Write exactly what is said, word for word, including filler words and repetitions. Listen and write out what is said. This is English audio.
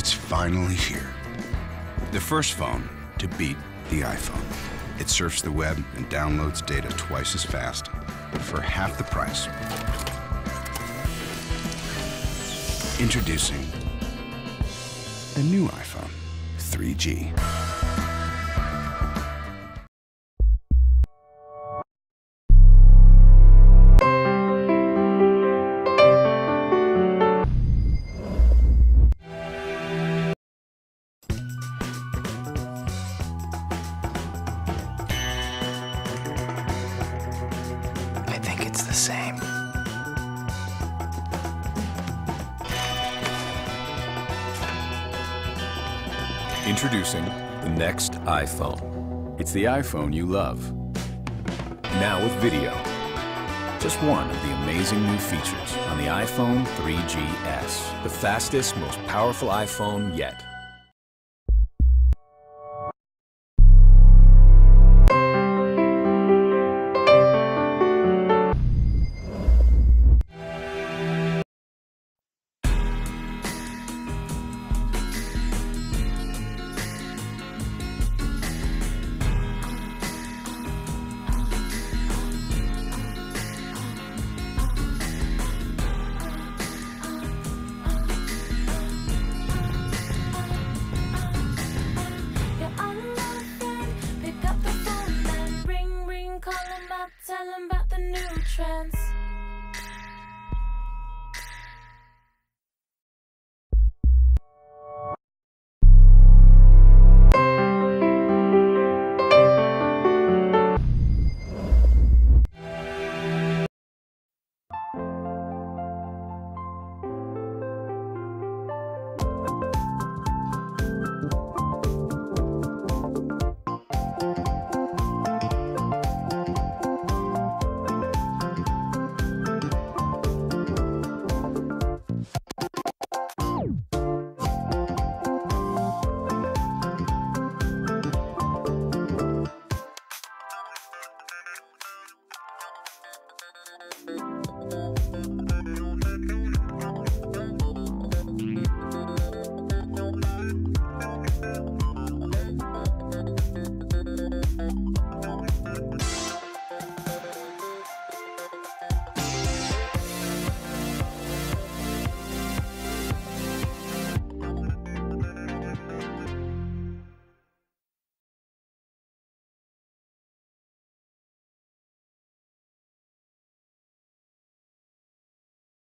It's finally here. The first phone to beat the iPhone. It surfs the web and downloads data twice as fast for half the price. Introducing the new iPhone three G. I think it's the same. Introducing the next iPhone. It's the iPhone you love. Now with video. Just one of the amazing new features on the iPhone three G S, the fastest, most powerful iPhone yet.